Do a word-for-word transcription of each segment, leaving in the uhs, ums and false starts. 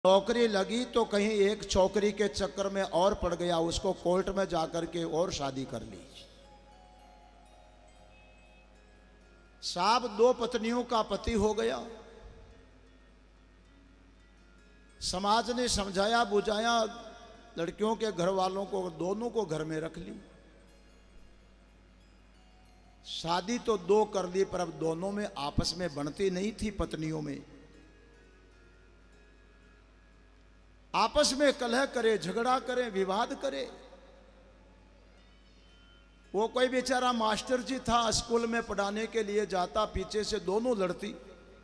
नौकरी लगी तो कहीं एक छोकरी के चक्कर में और पड़ गया, उसको कोर्ट में जाकर के और शादी कर ली। साहब दो पत्नियों का पति हो गया। समाज ने समझाया बुझाया, लड़कियों के घर वालों को, दोनों को घर में रख ली। शादी तो दो कर ली, पर अब दोनों में आपस में बनती नहीं थी। पत्नियों में आपस में कलह करे, झगड़ा करे, विवाद करे। वो कोई बेचारा मास्टर जी था, स्कूल में पढ़ाने के लिए जाता, पीछे से दोनों लड़ती।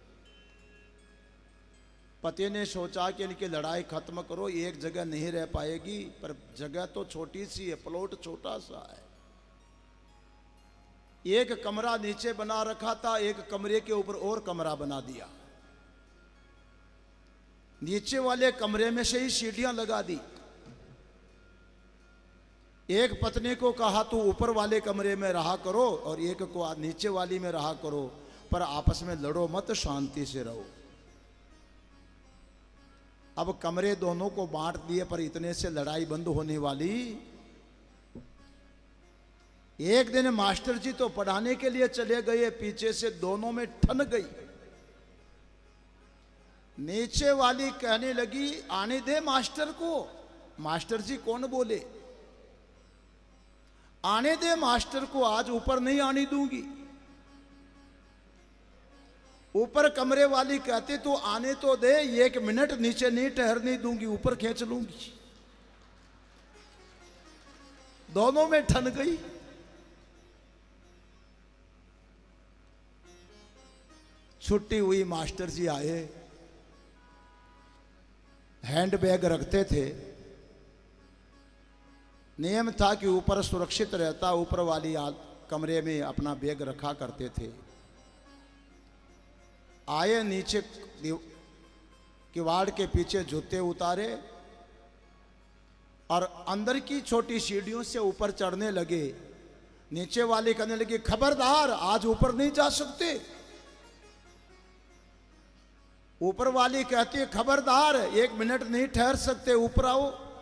पति ने सोचा कि इनकी लड़ाई खत्म करो, एक जगह नहीं रह पाएगी, पर जगह तो छोटी सी है, प्लॉट छोटा सा है। एक कमरा नीचे बना रखा था, एक कमरे के ऊपर और कमरा बना दिया। नीचे वाले कमरे में से ही सीढ़ियां लगा दी। एक पत्नी को कहा तू ऊपर वाले कमरे में रहा करो और एक को नीचे वाली में रहा करो, पर आपस में लड़ो मत, शांति से रहो। अब कमरे दोनों को बांट दिए, पर इतने से लड़ाई बंद होने वाली। एक दिन मास्टर जी तो पढ़ाने के लिए चले गए, पीछे से दोनों में ठन गई। नीचे वाली कहने लगी आने दे मास्टर को। मास्टर जी कौन बोले? आने दे मास्टर को, आज ऊपर नहीं आने दूंगी। ऊपर कमरे वाली कहती तो आने तो दे, एक मिनट नीचे नहीं ठहरने दूंगी, ऊपर खींच लूंगी। दोनों में ठन गई। छुट्टी हुई, मास्टर जी आए। हैंड बैग रखते थे, नियम था कि ऊपर सुरक्षित रहता, ऊपर वाली कमरे में अपना बैग रखा करते थे। आए, नीचे किवाड़ के पीछे जूते उतारे और अंदर की छोटी सीढ़ियों से ऊपर चढ़ने लगे। नीचे वाली कहने लगी खबरदार, आज ऊपर नहीं जा सकते। ऊपर वाली कहती है खबरदार, एक मिनट नहीं ठहर सकते, ऊपर आओ।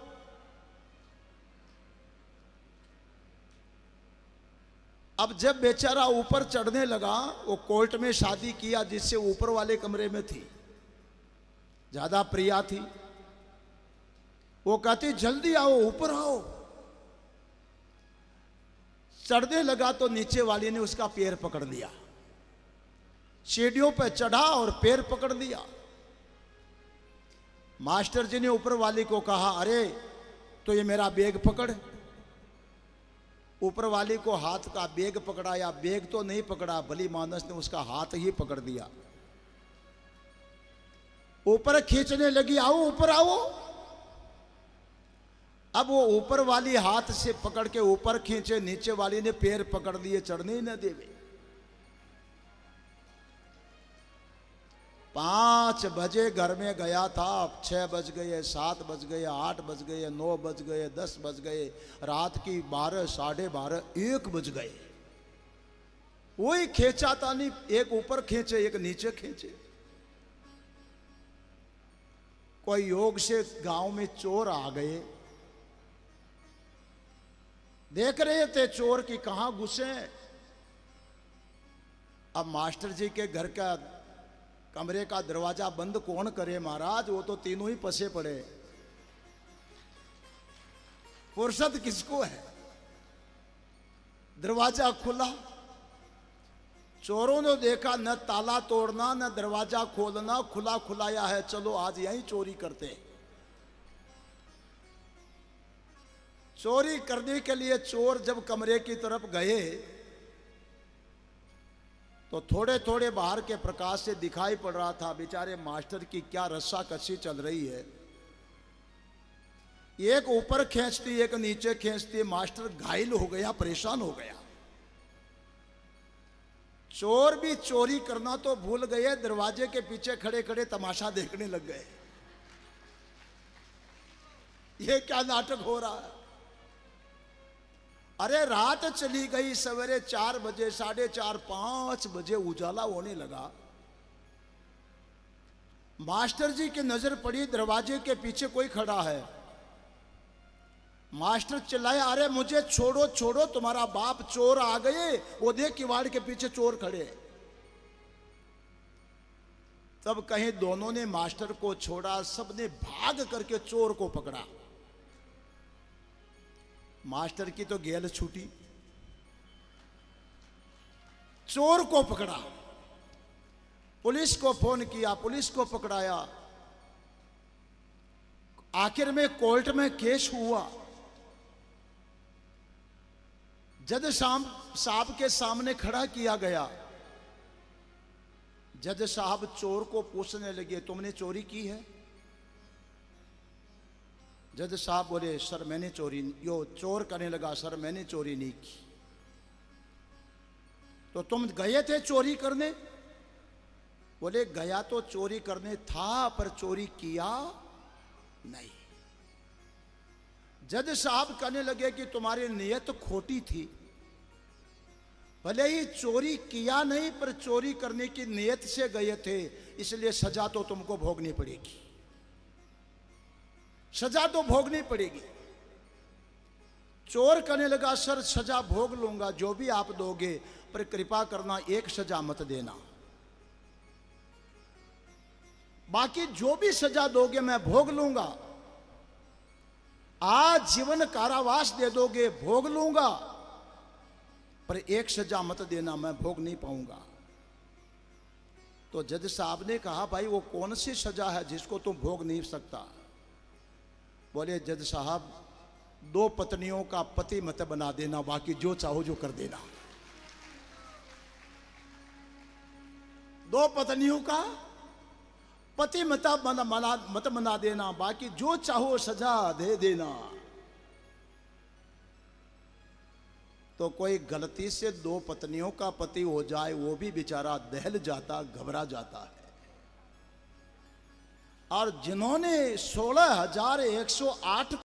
अब जब बेचारा ऊपर चढ़ने लगा, वो कोर्ट में शादी किया जिससे ऊपर वाले कमरे में थी, ज्यादा प्रिया थी। वो कहती जल्दी आओ, ऊपर आओ। चढ़ने लगा तो नीचे वाली ने उसका पैर पकड़ लिया, सीढ़ियों पर चढ़ा और पैर पकड़ लिया। मास्टर जी ने ऊपर वाली को कहा अरे तो ये मेरा बैग पकड़। ऊपर वाली को हाथ का बैग पकड़ाया, बैग तो नहीं पकड़ा, भली मानस ने उसका हाथ ही पकड़ दिया। ऊपर खींचने लगी, आओ ऊपर आओ। अब वो ऊपर वाली हाथ से पकड़ के ऊपर खींचे, नीचे वाली ने पैर पकड़ लिए, चढ़ने ही न देवे। पांच बजे घर में गया था, छह बज गए, सात बज गए, आठ बज गए, नौ बज गए, दस बज गए, रात की बारह साढ़े बारह एक बज गए। वही खींचा था नहीं, एक ऊपर खींचे एक नीचे खींचे। कोई योग से गांव में चोर आ गए, देख रहे थे चोर की कहां घुसे। अब मास्टर जी के घर का कमरे का दरवाजा बंद कौन करे महाराज, वो तो तीनों ही फंसे पड़े। फुर्सत किसको है? दरवाजा खुला, चोरों ने देखा न ताला तोड़ना न दरवाजा खोलना, खुला खुलाया है, चलो आज यहीं चोरी करते हैं। चोरी करने के लिए चोर जब कमरे की तरफ गए तो थोड़े थोड़े बाहर के प्रकाश से दिखाई पड़ रहा था बेचारे मास्टर की क्या रस्साकसी चल रही है। एक ऊपर खींचती एक नीचे खींचती, मास्टर घायल हो गया, परेशान हो गया। चोर भी चोरी करना तो भूल गए, दरवाजे के पीछे खड़े खड़े तमाशा देखने लग गए। ये क्या नाटक हो रहा है? अरे रात चली गई, सवेरे चार बजे, साढ़े चार, पांच बजे उजाला होने लगा। मास्टर जी की नजर पड़ी दरवाजे के पीछे कोई खड़ा है। मास्टर चिल्लाए, अरे मुझे छोड़ो छोड़ो, तुम्हारा बाप चोर आ गए, वो देख किवाड़ के पीछे चोर खड़े। तब कहीं दोनों ने मास्टर को छोड़ा, सबने भाग करके चोर को पकड़ा। मास्टर की तो गेल छूटी, चोर को पकड़ा, पुलिस को फोन किया, पुलिस को पकड़ाया। आखिर में कोर्ट में केस हुआ। जज साहब के सामने खड़ा किया गया। जज साहब चोर को पूछने लगे, तुमने चोरी की है? जज साहब बोले, सर मैंने चोरी, यो चोर करने लगा, सर मैंने चोरी नहीं की। तो तुम गए थे चोरी करने? बोले, गया तो चोरी करने था, पर चोरी किया नहीं। जज साहब कहने लगे कि तुम्हारी नीयत खोटी थी, भले ही चोरी किया नहीं, पर चोरी करने की नीयत से गए थे, इसलिए सजा तो तुमको भोगनी पड़ेगी, सजा तो भोगनी पड़ेगी। चोर कहने लगा, सर सजा भोग लूंगा जो भी आप दोगे, पर कृपा करना एक सजा मत देना, बाकी जो भी सजा दोगे मैं भोग लूंगा। आज जीवन कारावास दे दोगे भोग लूंगा, पर एक सजा मत देना, मैं भोग नहीं पाऊंगा। तो जज साहब ने कहा, भाई वो कौन सी सजा है जिसको तुम भोग नहीं सकता? बोले, जज साहब दो पत्नियों का पति मत बना देना, बाकी जो चाहो जो कर देना। दो पत्नियों का पति मत मना, मना मत बना देना, बाकी जो चाहो सजा दे देना। तो कोई गलती से दो पत्नियों का पति हो जाए, वो भी बेचारा दहल जाता, घबरा जाता है। और जिन्होंने सोलह हजार एक सौ आठ